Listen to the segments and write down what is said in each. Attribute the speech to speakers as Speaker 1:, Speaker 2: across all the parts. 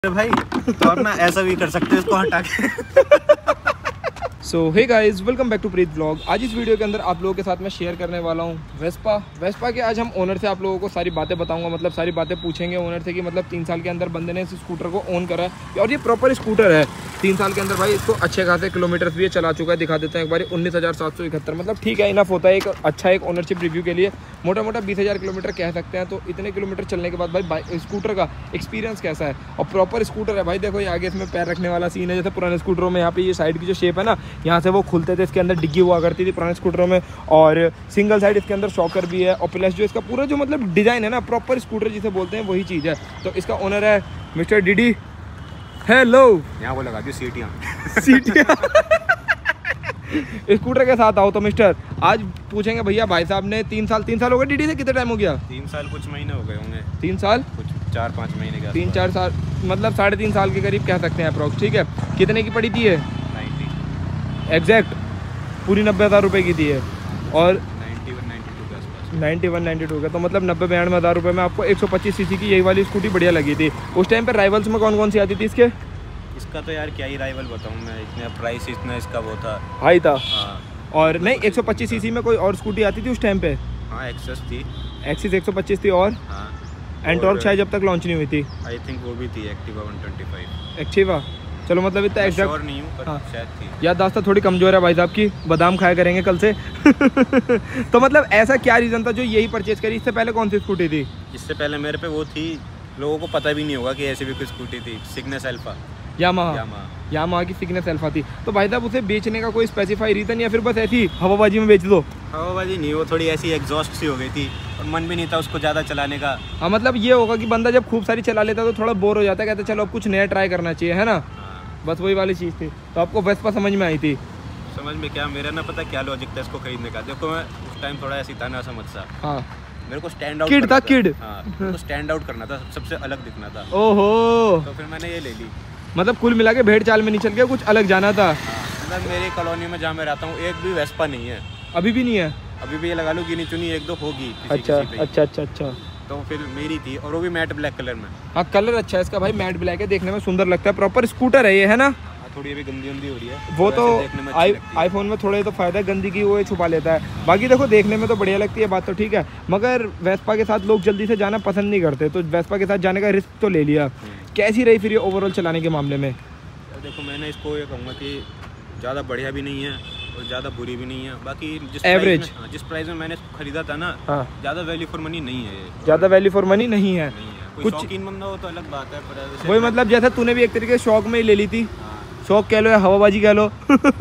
Speaker 1: भाई तो और ना ऐसा भी कर सकते हैं इसको हटा के।
Speaker 2: So hey guys, welcome back to Preet vlog. आज इस वीडियो के अंदर आप लोगों के साथ मैं शेयर करने वाला हूँ वेस्पा के। आज हम ओनर से आप लोगों को सारी बातें बताऊंगा, मतलब सारी बातें पूछेंगे ओनर से कि मतलब 3 साल के अंदर बंदे ने इस स्कूटर को ओन करा है और ये प्रॉपर स्कूटर है। 3 साल के अंदर भाई इसको अच्छे खासे किलोमीटर्स भी ये चला चुका है। दिखा देते हैं एक बार, 19,771, मतलब ठीक है, इनफ होता है एक अच्छा एक ओनरशिप रिव्यू के लिए। मोटा मोटा 20,000 किलोमीटर कह सकते हैं। तो इतने किलोमीटर चलने के बाद भाई स्कूटर का एक्सपीरियंस कैसा है और प्रॉपर स्कूटर है भाई। देखो ये आगे इसमें पैर रखने वाला सीन है, जैसे पुराने स्कूटरों में यहाँ पे ये साइड की जो शेप है ना, यहाँ से वो खुलते थे, इसके अंदर डिग्गी हुआ करती थी पुराने स्कूटरों में। और सिंगल साइड इसके अंदर शॉकर भी है और प्लस जो इसका पूरा जो मतलब डिज़ाइन है ना, प्रॉपर स्कूटर जिसे बोलते हैं वही चीज़ है। तो इसका ओनर है मिस्टर डीडी। हेलो,
Speaker 1: यहाँ वो लगा दी सीटियाँ
Speaker 2: स्कूटर के साथ आओ। तो मिस्टर आज पूछेंगे भैया, भाई साहब ने 3 साल हो गए डीडी से, कितने टाइम हो गया?
Speaker 1: 3 साल कुछ महीने हो गए होंगे।
Speaker 2: 3 साल
Speaker 1: कुछ 4-5 महीने का,
Speaker 2: 3-4 साल, मतलब 3.5 साल के करीब कह सकते हैं अप्रॉक्स। ठीक है, कितने की पड़ी थी ये?
Speaker 1: 90
Speaker 2: एग्जैक्ट पूरी 90,000 रुपये की थी है। और
Speaker 1: 91-92 के आसपास,
Speaker 2: 91-92 का, तो मतलब 90-92 हज़ार रुपये में आपको 125 सीसी की यही वाली स्कूटी बढ़िया लगी थी। उस टाइम पर राइवल्स में कौन कौन सी आती थी इसके?
Speaker 1: इसका तो यार क्या ही राइवल बताऊँ मैं, इतना प्राइस इतना इसका वो था,
Speaker 2: हाई था।
Speaker 1: हाँ।
Speaker 2: और नहीं, 125 सीसी में कोई और स्कूटी आती थी उस टाइम पे?
Speaker 1: हाँ, एक्सेस थी,
Speaker 2: एक्सिस 125 थी। और
Speaker 1: हाँ,
Speaker 2: एंटॉर्क शायद जब तक लॉन्च नहीं हुई थी।
Speaker 1: आई थिंक वो भी थी, एक्टिवा 125।
Speaker 2: एक्टिवा, चलो मतलब इतना एग्जैक्ट
Speaker 1: श्योर नहीं हूँ पर
Speaker 2: हाँ।
Speaker 1: शायद थी।
Speaker 2: याददाश्त थोड़ी कमजोर है भाई साहब की, बादाम खाया करेंगे कल से। तो मतलब ऐसा क्या रीज़न था जो यही परचेज करी? इससे पहले कौन सी स्कूटी थी?
Speaker 1: इससे पहले मेरे पे वो थी, लोगों को पता भी नहीं होगा कि ऐसी भी कोई स्कूटी थी, सिग्नेस अल्फा। यामाहा की सिग्नेस अल्फा थी। तो भाई साहब उसे बेचने का कोई स्पेसिफाई रीज़न या फिर बस ऐसी हवाबाजी में बेच दो? हवाबाजी नहीं, वो थोड़ी ऐसी एग्जॉस्ट सी हो गई थी और मन भी नहीं था उसको ज़्यादा चलाने का।
Speaker 2: हाँ, मतलब ये होगा कि बंदा जब खूब सारी चला लेता है तो थोड़ा बोर हो जाता है, कहते चलो अब कुछ नया ट्राई करना चाहिए, है ना। बस वही वाली चीज़ थी। तो आपको वेस्पा समझ में आई थी?
Speaker 1: समझ में क्या, मेरा ना पता क्या लॉजिक था इसको खरीदने का। देखो मैं उस टाइम थोड़ा ऐसी था ना समझ सा,
Speaker 2: हाँ,
Speaker 1: मेरे को स्टैंड आउट
Speaker 2: किड था, किड।
Speaker 1: हाँ, मेरे को स्टैंड आउट करना था, सबसे अलग दिखना था।
Speaker 2: ओहो,
Speaker 1: तो फिर मैंने ये ले ली।
Speaker 2: मतलब कुल मिला के भेड़ चाल में नहीं चल गया, कुछ अलग जाना था।
Speaker 1: मतलब मेरी कॉलोनी में जहाँ मैं रहता हूँ एक भी वेस्पा नहीं है।
Speaker 2: अभी भी नहीं है?
Speaker 1: अभी भी ये लगा लो गिनी चुनी 1-2 होगी।
Speaker 2: अच्छा।
Speaker 1: तो फिर मेरी थी और वो भी मैट ब्लैक कलर में।
Speaker 2: हाँ, कलर अच्छा है इसका भाई, मैट ब्लैक है, देखने में सुंदर लगता है। प्रॉपर स्कूटर है ये, है ना।
Speaker 1: थोड़ी अभी गंदी हो रही है
Speaker 2: वो तो आईफोन में थोड़े तो फायदा है, गंदी की वो छुपा लेता है। बाकी देखो देखने में तो बढ़िया लगती है, बात तो ठीक है, मगर वेस्पा के साथ लोग जल्दी से जाना पसंद नहीं करते, तो वेस्पा के साथ जाने का रिस्क तो ले लिया। कैसी रही फिर ये ओवरऑल चलाने के मामले में?
Speaker 1: देखो मैंने इसको ये कहूँगा कि ज़्यादा बढ़िया भी नहीं है और ज़्यादा बुरी भी नहीं है। बाकी जिस प्राइस में मैंने इसको खरीदा था ना, ज़्यादा वैल्यू फॉर मनी नहीं है। ज़्यादा
Speaker 2: वैल्यू फॉर मनी नहीं है।
Speaker 1: कुछ शौकीन बंदा हो तो अलग बात है, पर
Speaker 2: वही मतलब जैसे तूने भी एक तरीके से शौक में ही ले ली थी, शौक कह लो या हवाबाजी कह लो।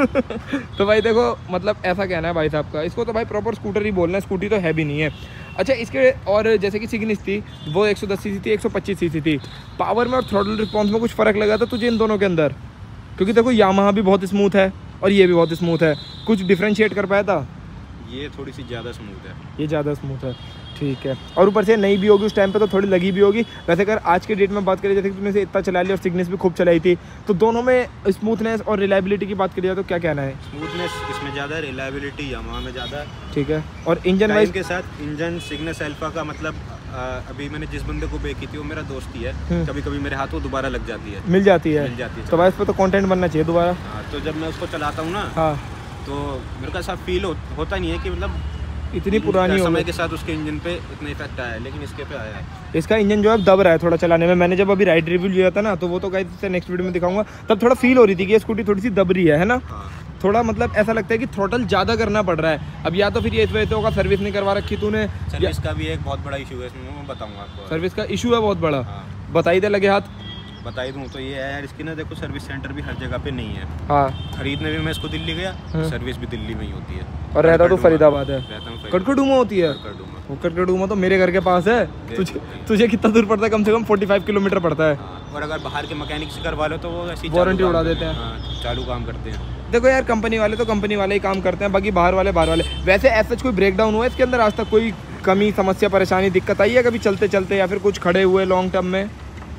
Speaker 2: तो भाई देखो मतलब ऐसा कहना है भाई साहब का, इसको तो भाई प्रॉपर स्कूटर ही बोलना है, स्कूटी तो है भी नहीं है। अच्छा, इसके और जैसे कि सिग्निस थी वो 110 सीसी थी, 125 सीसी थी। पावर में और थ्रॉटल रिस्पॉन्स में कुछ फ़र्क लगा था तुझे इन दोनों के अंदर? क्योंकि देखो यामाहा भी बहुत स्मूथ है और ये भी बहुत स्मूथ है, कुछ डिफ्रेंशिएट कर पाया था?
Speaker 1: ये थोड़ी सी ज़्यादा स्मूथ है,
Speaker 2: ये ज़्यादा स्मूथ है, ठीक है। और ऊपर से नई भी होगी, उस टाइम पे तो थोड़ी लगी भी होगी। वैसे अगर आज के डेट में बात करें, जैसे कि तुमने से इतना चला लिया और सिग्नेस भी खूब चलाई थी, तो दोनों में स्मूथनेस और रिलायबिलिटी की बात करिए तो क्या कहना है?
Speaker 1: स्मूथनेस इसमें ज़्यादा, रिलायबिलिटी यामाहा में ज़्यादा,
Speaker 2: ठीक है। और इंजन वाइज
Speaker 1: के साथ इंजन सिग्नेस अल्फा का मतलब अभी मैंने जिस बंदे को बेची थी वो मेरा दोस्त ही है, कभी कभी मेरे हाथों दोबारा लग जाती है, मिल जाती है।
Speaker 2: तो भाई इस पर तो कंटेंट बनना चाहिए दोबारा।
Speaker 1: तो जब मैं उसको चलाता हूँ ना, तो मेरे को ऐसा फील होता नहीं है कि मतलब
Speaker 2: इतनी पुरानी
Speaker 1: समय के साथ उसके इंजन पे इतना इफेक्ट आया है, लेकिन इसके पे आया है।
Speaker 2: इसका इंजन जो है दब रहा है थोड़ा चलाने में। मैंने जब अभी राइड रिव्यू लिया था ना, तो वो तो गाइस नेक्स्ट वीडियो में दिखाऊंगा, तब थोड़ा फील हो रही थी कि ये स्कूटी थोड़ी सी दब रही है ना। थोड़ा मतलब ऐसा लगता है कि थ्रोटल ज़्यादा करना पड़ रहा है। अब या तो फिर ये इस वजह से होगा सर्विस नहीं करवा रखी तूने।
Speaker 1: सर्विस का भी एक बहुत बड़ा इशू है इसमें, मैं बताऊंगा आपको।
Speaker 2: सर्विस का इशू है बहुत बड़ा? बताई दे लगे हाथ।
Speaker 1: बता दूँ तो ये है यार, इसकी ना देखो सर्विस सेंटर भी हर जगह पे नहीं है।
Speaker 2: हाँ,
Speaker 1: खरीदने भी मैं इसको दिल्ली गया, सर्विस भी दिल्ली में ही होती है।
Speaker 2: और रहता तो फरीदाबाद है, कटकड़ूमा होती है। वो कटकड़ूमा तो मेरे घर के पास है। तुझे कितना दूर पड़ता है? कम से कम 45 किलोमीटर पड़ता है।
Speaker 1: और अगर बाहर के मैकेनिक से करवा लो तो वो ऐसी
Speaker 2: वारंटी उड़ा देते हैं,
Speaker 1: चालू काम करते हैं।
Speaker 2: देखो यार, कंपनी वाले तो कंपनी वाले ही काम करते हैं, बाकी बाहर वाले। वैसे ऐसा कोई ब्रेकडाउन हुआ है इसके अंदर आज तक? कोई कमी, समस्या, परेशानी, दिक्कत आई है कभी चलते चलते या फिर कुछ खड़े हुए लॉन्ग टर्म में?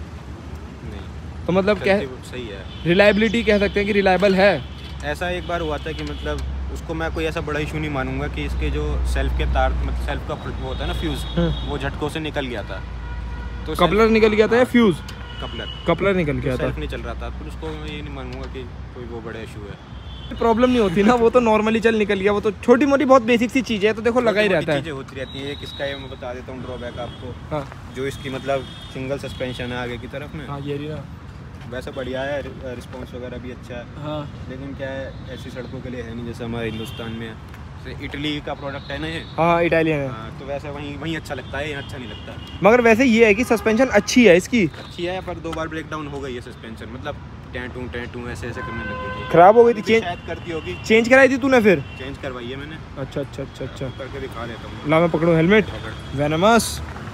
Speaker 2: तो मतलब क्या
Speaker 1: सही है,
Speaker 2: रिलायबिलिटी कह सकते हैं कि रिलायबल है।
Speaker 1: ऐसा एक बार हुआ था कि मतलब उसको मैं कोई ऐसा बड़ा इशू नहीं मानूंगा कि इसके जो सेल्फ के तार, मतलब सेल्फ का वो होता है ना फ्यूज़, वो झटकों से निकल गया था।
Speaker 2: तो कपलर निकल गया था या फ्यूज़? कपलर निकल गया था,
Speaker 1: नहीं चल रहा था, फिर उसको मैं ये नहीं मानूंगा कि कोई वो बड़ा इशू है।
Speaker 2: प्रॉब्लम नहीं होती ना, वो तो नॉर्मली चल निकल गया, वो तो छोटी मोटी बहुत बेसिक सी चीज़ है, तो देखो लगा ही रहता है।
Speaker 1: चीज़ें होती रहती है। किसका है मैं बता देता हूँ ड्रॉबैक आपको।
Speaker 2: हाँ,
Speaker 1: जो इसकी मतलब सिंगल सस्पेंशन है आगे की तरफ में।
Speaker 2: हाँ ये रही ना,
Speaker 1: वैसे बढ़िया है, रिस्पॉन्स वगैरह भी अच्छा है।
Speaker 2: हाँ,
Speaker 1: लेकिन क्या है, ऐसी सड़कों के लिए है नहीं जैसे हमारे हिंदुस्तान में है। जैसे इटली का प्रोडक्ट है ना ये।
Speaker 2: हाँ इटालियन है।
Speaker 1: हाँ, तो वैसे वहीं अच्छा लगता है, यहाँ अच्छा नहीं लगता।
Speaker 2: मगर वैसे ये है कि सस्पेंशन अच्छी है इसकी,
Speaker 1: अच्छी है, पर 2 बार ब्रेक डाउन हो गई है सस्पेंशन, मतलब टैंटू ऐसे करने लग गई थी।
Speaker 2: खराब हो गई थी, चेंज
Speaker 1: शायद करती होगी।
Speaker 2: चेंज कराई थी तूने फिर?
Speaker 1: चेंज करवाई है मैंने।
Speaker 2: अच्छा अच्छा अच्छा अच्छा,
Speaker 1: करके दिखा देता हूँ।
Speaker 2: ला मैं पकड़ूँ हेलमेट। वेनमस।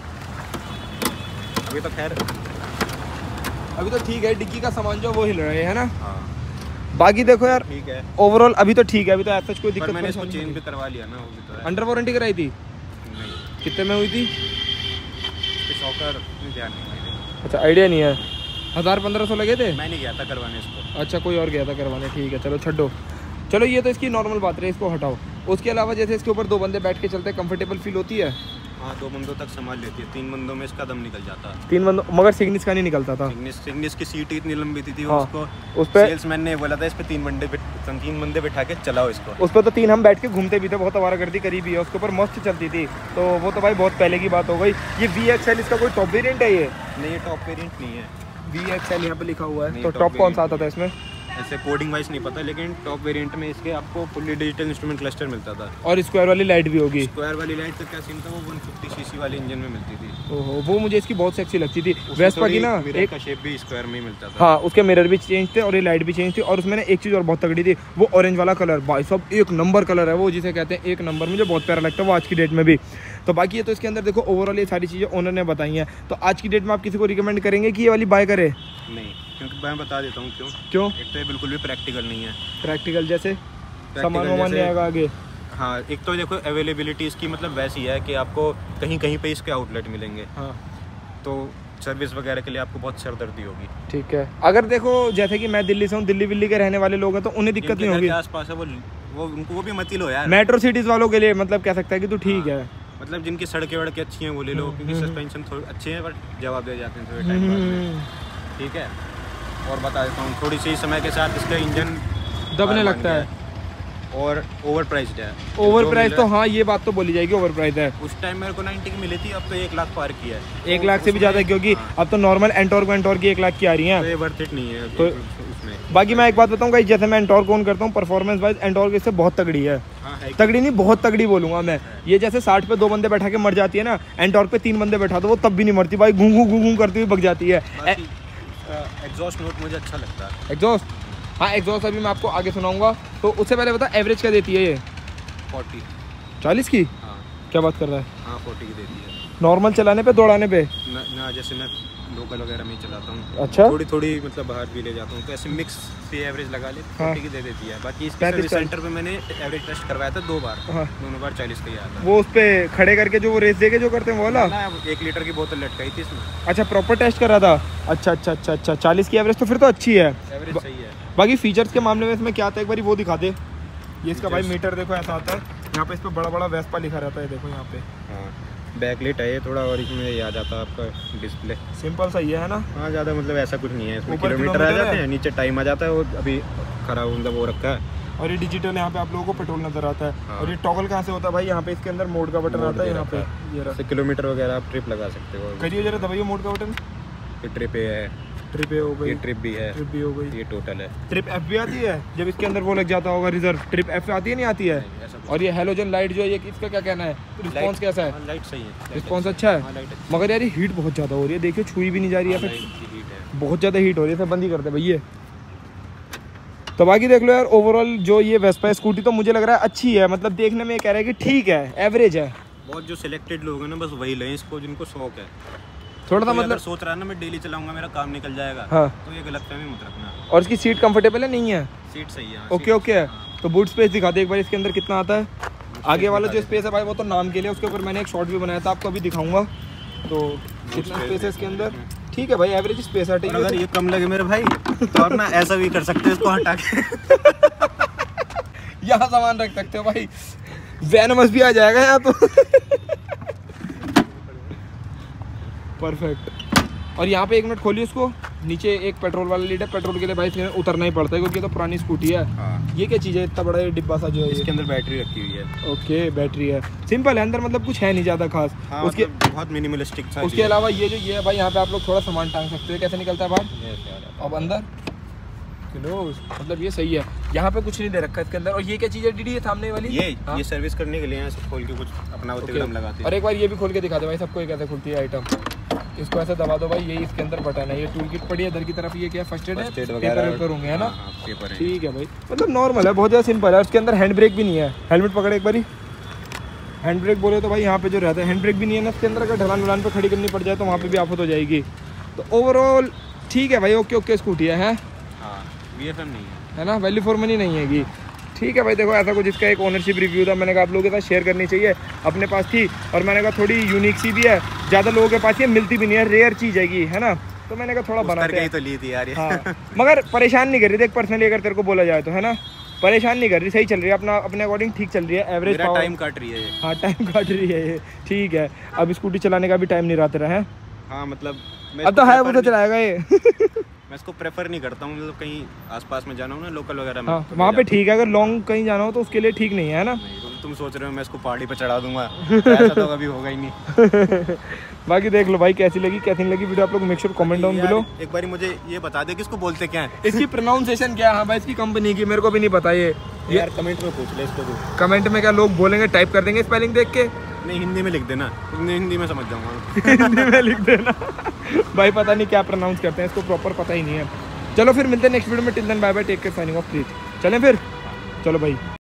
Speaker 1: अभी तो खैर
Speaker 2: अभी तो ठीक है, डिक्की का सामान जो वो हिल रहा है ना।
Speaker 1: हाँ,
Speaker 2: बाकी देखो यार
Speaker 1: ठीक है,
Speaker 2: ओवरऑल अभी तो ठीक है, अभी तो ऐसा कोई दिक्कत
Speaker 1: मैंने इसको
Speaker 2: परेशानी
Speaker 1: चेंज
Speaker 2: नहीं।
Speaker 1: भी करवा लिया ना, वो भी तो है।
Speaker 2: अंडर वारंटी कराई थी?
Speaker 1: नहीं,
Speaker 2: कितने में हुई थी?
Speaker 1: शॉकर ध्यान नहीं मेरे।
Speaker 2: अच्छा आइडिया नहीं है। 1000-1500 लगे थे?
Speaker 1: मैं नहीं गया था करवाने इसको।
Speaker 2: अच्छा कोई और गया था करवाने, ठीक है चलो छोड़ो। चलो ये तो इसकी नॉर्मल बात रही, इसको हटाओ। उसके अलावा जैसे इसके ऊपर 2 बंदे बैठ के चलते हैं, कंफर्टेबल फील होती है?
Speaker 1: हाँ, 2 बंदों तक संभाल लेती है, 3 बंदों में इसका दम निकल जाता है।
Speaker 2: 3 बंदों, मगर सिग्निस का नहीं निकलता था।
Speaker 1: सिग्निस की सीट इतनी लंबी थी
Speaker 2: हाँ,
Speaker 1: उसको
Speaker 2: उस पे
Speaker 1: सेल्समैन ने बोला था इस पे 3 बंदे बिठा के चलाओ इसको।
Speaker 2: उस पर तो 3 हम बैठ के घूमते भी थे, बहुत आवारागर्दी करी भी है, उसके ऊपर मस्त चलती थी। तो वो तो भाई बहुत पहले की बात हो गई। ये VXL इसका कोई टॉप वेरिएंट है? ये
Speaker 1: नहीं, ये टॉप वेरिएंट नहीं है।
Speaker 2: VXL यहाँ पे लिखा हुआ है,
Speaker 1: नहीं,
Speaker 2: तो
Speaker 1: top
Speaker 2: टॉप कौन सा
Speaker 1: variant
Speaker 2: आता था इसमें?
Speaker 1: ऐसे कोडिंग वाइज नहीं पता, लेकिन टॉप वेरिएंट में इसके आपको फुल्ली डिजिटल इंस्ट्रूमेंट क्लस्टर मिलता था।
Speaker 2: और स्क्वायर वाली लाइट भी होगी?
Speaker 1: स्क्वायर वाली लाइट का क्या सीन था, वो 150 सीसी वाले इंजन में मिलती थी।
Speaker 2: ओहो, वो मुझे इसकी बहुत सेक्सी लगती थी। वेस्पा की ना
Speaker 1: एक का शेप भी स्क्वायर में ही मिलता था।
Speaker 2: हाँ, उसके मिरर भी चेंज थे और ये लाइट भी चेंज थी। और उसमें ना एक चीज़ और बहुत तगड़ी थी, वो ऑरेंज वाला कलर, भाई साहब 1 नंबर कलर है वो, जिसे कहते हैं 1 नंबर। मुझे बहुत प्यारा लगता है वो आज की डेट में भी। तो बाकी ये तो इसके अंदर देखो ओवरऑल ये सारी चीज़ें ओनर ने बताई हैं। तो आज की डेट में आप किसी को रिकमेंड करेंगे कि ये वाली बाय करे?
Speaker 1: नहीं, क्योंकि मैं बता देता हूँ
Speaker 2: क्यों?
Speaker 1: एक तो ये बिल्कुल भी प्रैक्टिकल नहीं है।
Speaker 2: प्रैक्टिकल जैसे सामान वामान नहीं आएगा आगे?
Speaker 1: हाँ, एक तो देखो अवेलेबिलिटी इसकी मतलब वैसी है कि आपको कहीं कहीं पे इसके आउटलेट मिलेंगे।
Speaker 2: हाँ,
Speaker 1: तो सर्विस वगैरह के लिए आपको बहुत सरदर्दी होगी।
Speaker 2: ठीक है। अगर देखो जैसे कि मैं दिल्ली से हूँ, दिल्ली विल्ली के रहने वाले लोग हैं, तो उन्हें दिक्कत नहीं होगी?
Speaker 1: आसपास है वो उनको वो भी मत ही लो यार।
Speaker 2: मेट्रो सिटीज़ वालों के लिए मतलब कह सकता है कि तू ठीक है,
Speaker 1: मतलब जिनकी सड़कें वड़कें अच्छी हैं वो ले लो, क्योंकि सस्पेंशन थोड़े अच्छे हैं, बट जवाब दे जाते हैं थोड़े टाइम बाद में। ठीक है, और बता देता हूँ थोड़ी सी समय के साथ इसका इंजन
Speaker 2: दबने लगता है
Speaker 1: और ओवर प्राइस्ड है।
Speaker 2: ओवर प्राइस तो हाँ, ये बात तो बोली जाएगी, ओवर प्राइस है।
Speaker 1: उस टाइम मेरे को 90 की मिली थी, अब तो 1 लाख पार की है।
Speaker 2: 1 लाख से भी ज़्यादा, क्योंकि अब तो नॉर्मल एंटॉर्क की 1 लाख की आ रही
Speaker 1: तो
Speaker 2: हैं।
Speaker 1: ये वर्थ इट नहीं है
Speaker 2: तो
Speaker 1: उसमें।
Speaker 2: बाकी मैं एक बात बताऊंगा, जैसे मैं एंटॉर्क ओन करता हूँ, परफॉर्मेंस वाइज एंटॉर्क इससे बहुत तगड़ी है।
Speaker 1: हाँ, है।
Speaker 2: तगड़ी नहीं, बहुत तगड़ी बोलूंगा मैं। ये जैसे 60 पे 2 बंदे बैठा के मर जाती है ना, एंटॉर्क पे 3 बंदे बैठा दो वो तब भी नहीं मरती भाई, घूं घूं करती हुई भग जाती है।
Speaker 1: एग्जॉस्ट नोट मुझे अच्छा लगता है।
Speaker 2: एग्जॉस्ट, हाँ एग्जॉस्ट अभी मैं आपको आगे सुनाऊंगा। तो उससे पहले बता एवरेज क्या देती है ये? 40 की?
Speaker 1: हाँ,
Speaker 2: क्या बात कर रहा है?
Speaker 1: हाँ 40 की देती है।
Speaker 2: नॉर्मल चलाने पे, दौड़ाने पे?
Speaker 1: ना जैसे मैं लोकल वगैरह में ही चलाता हूँ।
Speaker 2: अच्छा,
Speaker 1: थोड़ी मतलब बाहर भी ले जाता हूँ, तो ऐसे मिक्स से एवरेज लगा ले 40 की दे देती है। बाकी इसके सर्विस सेंटर पे मैंने एवरेज टेस्ट करवाया था 2 बार।
Speaker 2: हाँ,
Speaker 1: दोनों बार 40 का ही आया था।
Speaker 2: वो उस पे खड़े करके जो वो रेस देके जो करते हैं वो वाला?
Speaker 1: 1 लीटर की बोतल लटकाई थी इसमें।
Speaker 2: अच्छा, प्रॉपर टेस्ट करा था। अच्छा अच्छा अच्छा अच्छा, 40 की एवरेज तो फिर तो अच्छी है।
Speaker 1: एवरेज सही है।
Speaker 2: बाकी फीचर्स के मामले में इसमें क्या आता है, एक बार वो दिखा दे। ये इसका भाई मीटर देखो ऐसा आता है, यहाँ पे इस पे बड़ा बड़ा वेस्पा लिखा रहता है, देखो यहाँ पे।
Speaker 1: हाँ, बैकलाइट है ये थोड़ा, और इसमें ये आ जाता है आपका डिस्प्ले।
Speaker 2: सिंपल सही है ना?
Speaker 1: हाँ, ज़्यादा मतलब ऐसा कुछ नहीं है इसमें।
Speaker 2: ऊपर
Speaker 1: किलोमीटर आ जाते हैं, नीचे टाइम आ जाता है, वो अभी खराब मतलब वो रखा है।
Speaker 2: और ये डिजिटल यहाँ पे आप लोगों को पेट्रोल नजर आता है।
Speaker 1: हाँ।
Speaker 2: और ये टॉगल कहाँ से होता है भाई? यहाँ पे इसके अंदर मोड का बटन आता है, यहाँ पे ये रहा।
Speaker 1: किलोमीटर वगैरह आप ट्रिप लगा सकते हो।
Speaker 2: करिए जरा, दबाइए मोड का बटन।
Speaker 1: ये ट्रिप है,
Speaker 2: ट्रिप हो गई,
Speaker 1: ये ट्रिप भी है,
Speaker 2: ट्रिप भी हो गई,
Speaker 1: ये टोटल है।
Speaker 2: ट्रिप एफ भी आती है जब इसके अंदर वो लग जाता होगा रिजर्व। ट्रिप एफ आती है, नहीं आती है? और ये हेलोजन लाइट जो है, ये इसका क्या कहना है, रिस्पॉन्स कैसा है?
Speaker 1: लाइट सही है,
Speaker 2: रिस्पॉन्स अच्छा है। मगर यार ये हीट बहुत ज़्यादा हो रही है, देखिए छुई भी नहीं जा रही है, बहुत ज़्यादा हीट हो रही है, फिर बंद ही करते भैया। तो बाकी देख लो यार, ओवरऑल जो ये वेस्पा स्कूटी तो मुझे लग रहा है अच्छी है, मतलब देखने में कह रहा है कि ठीक है, एवरेज है।
Speaker 1: बहुत जो सिलेक्टेड लोग हैं ना, बस वही लें इसको जिनको शौक है।
Speaker 2: थोड़ा सा मतलब
Speaker 1: सोच रहा है ना मैं डेली चलाऊंगा, मेरा काम निकल जाएगा,
Speaker 2: हाँ,
Speaker 1: तो ये गलतफहमी मत रखना।
Speaker 2: और इसकी सीट कंफर्टेबल है, नहीं है?
Speaker 1: सीट सही है।
Speaker 2: ओके ओके है। तो बूट स्पेस दिखा दे एक बार, इसके अंदर कितना आता है? आगे वाला जो स्पेस है भाई वो तो नाम के लिए, उसके ऊपर मैंने एक शॉर्ट भी बनाया था, आपको अभी दिखाऊंगा। तो कितना स्पेस है इसके अंदर? ठीक है भाई, एवरेज स्पेस है।
Speaker 1: अगर ये कम लगे मेरे भाई तो आप ना ऐसा भी कर सकते हो, इसको हटा के
Speaker 2: यहाँ सामान रख सकते हो भाई, वेनमस भी आ जाएगा यहाँ तो। परफेक्ट। और यहाँ पे 1 मिनट खोलिए उसको, नीचे एक पेट्रोल वाला लीड है, पेट्रोल के लिए भाई इसमें उतरना ही पड़ता है क्योंकि तो पुरानी स्कूटी है। ये क्या चीज़ है, इतना बड़ा ये डिब्बा सा जो है?
Speaker 1: इसके अंदर बैटरी रखी हुई है।
Speaker 2: ओके, बैटरी है, सिंपल है, अंदर मतलब कुछ है नहीं ज़्यादा खास।
Speaker 1: उसके बहुत मिनिमलिस्टिक सा।
Speaker 2: उसके अलावा ये जो ये है भाई, यहाँ पे आप लोग थोड़ा सामान टांग सकते हो। कैसे निकलता है बाहर? अब अंदर क्लोज, मतलब ये सही है। यहाँ पे कुछ नहीं दे रखा है इसके अंदर। और ये क्या चीज़ है डीडी, ये सामने वाली?
Speaker 1: ये सर्विस करने के लिए यहाँ से खोल के कुछ अपना एकदम लगाते हैं।
Speaker 2: और एक बार ये भी खोल के दिखा दो भाई सबको, ये कैसे खुलती है आइटम। इसको ऐसे दबा दो भाई, ये इसके अंदर बटन है। ये टूल किट पड़ी है इधर की तरफ, ये क्या फर्स्ट एड है, पेपर होंगे है ना? ठीक है भाई, मतलब नॉर्मल है, बहुत ज़्यादा सिंपल है। उसके अंदर हैंड ब्रेक भी नहीं है। हेलमेट पकड़े एक बारी, हैंड ब्रेक बोले तो भाई यहाँ पे जो रहता है हैंड ब्रेक भी नहीं है ना इसके अंदर। अगर ढलान वलान पे खड़ी करनी पड़ जाए तो वहाँ पे भी आफत हो जाएगी। तो ओवरऑल ठीक है भाई, ओके स्कूटी है।
Speaker 1: VFM नहीं
Speaker 2: है ना, वैल्यू फॉर मनी नहीं हैगी। ठीक है भाई, देखो ऐसा कुछ इसका एक ओनरशिप रिव्यू था, मैंने कहा आप लोगों के साथ शेयर करनी चाहिए। अपने पास थी और मैंने कहा थोड़ी यूनिक सी भी है, ज़्यादा लोगों के पास ये मिलती भी नहीं है, रेयर चीज़ हैगी, है ना? तो मैंने कहा थोड़ा बनाते हैं।
Speaker 1: तो ली थी यार।
Speaker 2: हाँ, मगर परेशान नहीं कर रही, देख पर्सनली अगर तेरे को बोला जाए तो, है ना, परेशान नहीं कर रही, सही चल रही है, अपना अपने अकॉर्डिंग ठीक चल रही है। एवरेज
Speaker 1: टाइम काट रही है।
Speaker 2: हाँ, टाइम काट रही है ये, ठीक है। अब स्कूटी चलाने का भी टाइम नहीं रहता है।
Speaker 1: हाँ मतलब
Speaker 2: अब तो है वो तो चलाएगा ये।
Speaker 1: मैं इसको प्रेफर नहीं करता हूँ, मतलब कहीं आसपास में जाना हो ना, लोकल वगैरह में।
Speaker 2: हाँ, तो वहाँ पे ठीक है, अगर लॉन्ग कहीं जाना हो तो उसके लिए ठीक नहीं है ना?
Speaker 1: तुम सोच रहे हो मैं इसको पहाड़ी पे चढ़ा दूंगा, ऐसा तो कभी होगा ही नहीं।
Speaker 2: बाकी देख लो भाई कैसी लगी कैसी नहीं लगी वीडियो, आप लोग make sure comment down below.
Speaker 1: एक बार मुझे ये बता दे कि इसको बोलते क्या है,
Speaker 2: इसकी प्रोनाउंसिएशन क्या है? हाँ भाई, इसकी कंपनी की मेरे को भी नहीं पता ये
Speaker 1: यार, कमेंट में पूछ ले इसको।
Speaker 2: कमेंट में क्या लोग बोलेंगे, टाइप कर देंगे स्पेलिंग देख के?
Speaker 1: नहीं, हिंदी में लिख देना, हिंदी में समझ जाऊंगा।
Speaker 2: हिंदी में लिख देना। भाई पता नहीं क्या प्रोनाउंस करते हैं, इसको प्रॉपर पता ही नहीं है। चलो फिर मिलते हैं नेक्स्ट वीडियो में, till then bye bye, take care, signing off please. चलें फिर, चलो भाई।